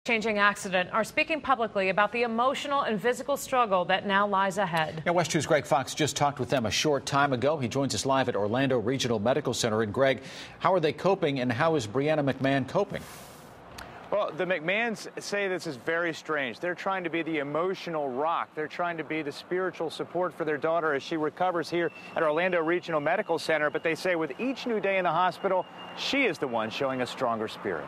Changing accident are speaking publicly about the emotional and physical struggle that now lies ahead. Now, West 2's Greg Fox just talked with them a short time ago. He joins us live at Orlando Regional Medical Center. And Greg, how are they coping, and how is Brianna McMahon coping? Well, the McMahons say this is very strange. They're trying to be the emotional rock. They're trying to be the spiritual support for their daughter as she recovers here at Orlando Regional Medical Center. But they say with each new day in the hospital, she is the one showing a stronger spirit.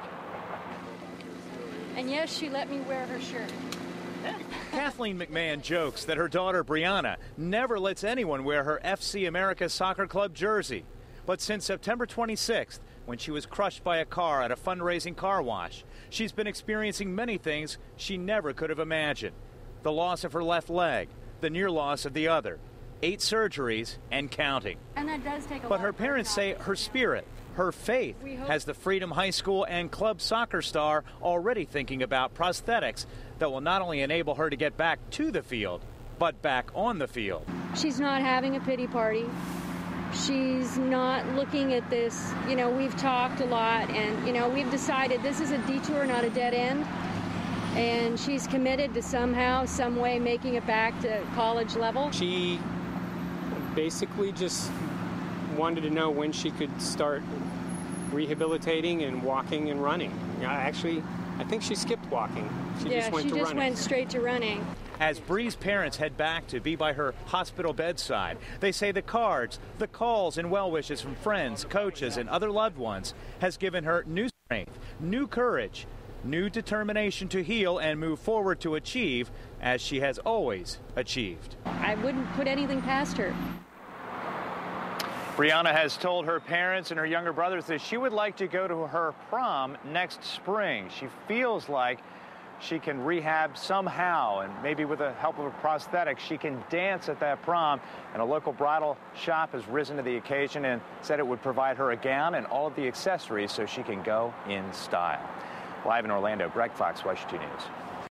And yes, she let me wear her shirt. Kathleen McMahon jokes that her daughter Brianna never lets anyone wear her FC America Soccer Club jersey. But since September 26th, when she was crushed by a car at a fundraising car wash, she's been experiencing many things she never could have imagined. The loss of her left leg, the near loss of the other, 8 surgeries and counting. And that does take a lot. But her parents say her spirit, her faith, has the Freedom High School and club soccer star already thinking about prosthetics that will not only enable her to get back to the field, but back on the field. She's not having a pity party. She's not looking at this. You know, we've talked a lot, and, you know, we've decided this is a detour, not a dead end. And she's committed to somehow, some way making it back to college level. She basically just wanted to know when she could start rehabilitating and walking and running. I think she skipped walking. She just went straight to running. As Bree's parents head back to be by her hospital bedside, they say the cards, the calls and well wishes from friends, coaches, and other loved ones has given her new strength, new courage, new determination to heal and move forward to achieve as she has always achieved. I wouldn't put anything past her. Brianna has told her parents and her younger brothers that she would like to go to her prom next spring. She feels like she can rehab somehow, and maybe with the help of a prosthetic, she can dance at that prom. And a local bridal shop has risen to the occasion and said it would provide her a gown and all of the accessories so she can go in style. Live in Orlando, Greg Fox, West 2 News.